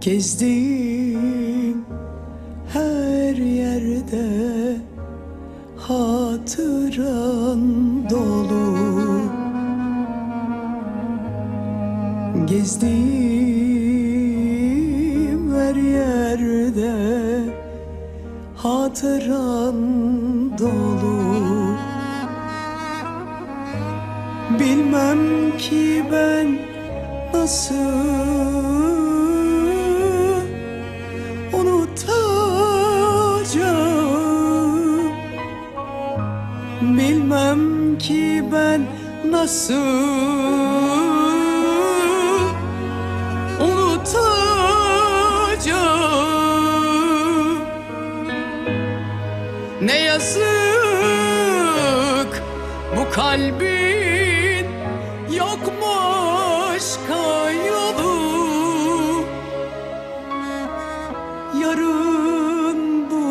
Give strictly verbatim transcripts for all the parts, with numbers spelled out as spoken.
Gezdiğim her yerde hatıran dolu. Gezdiğim her yerde hatıran dolu. Bilmem ki ben nasıl unutacağım. Bilmem ki ben nasıl unutacağım. Ne yazık bu kalbin yokmuş yolu. Yarın bu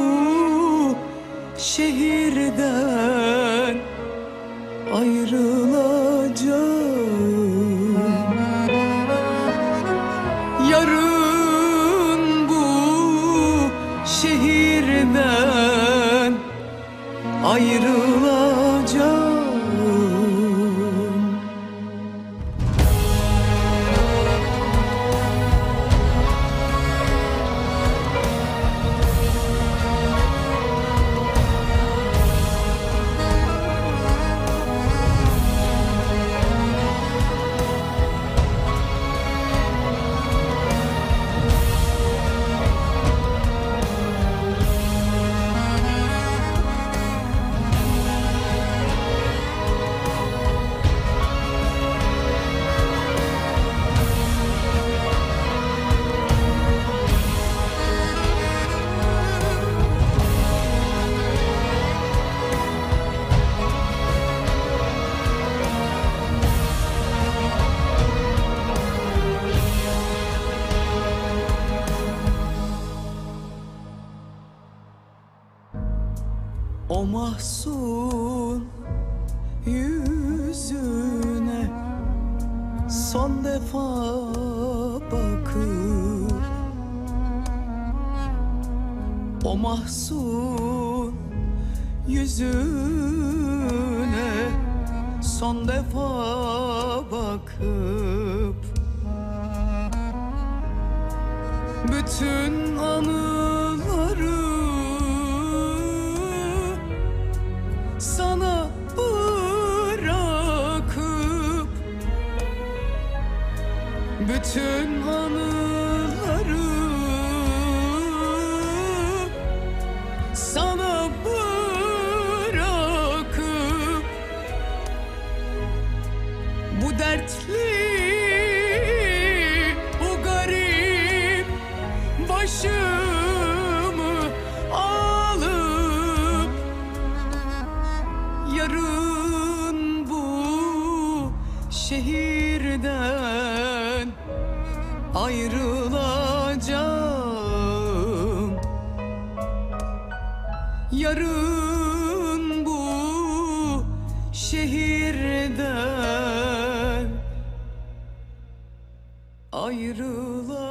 şehirden ayrılacağım. Yarın bu şehirden ayrılacağım. O mahzun yüzüne son defa bakıp, o mahzun yüzüne son defa bakıp, bütün anıları sana bırakıp, bütün anıları sana bırakıp, bu dertli bu garip başımı alıp, yarın bu şehirden ayrılacağım. Yarın bu şehirden ayrılacağım.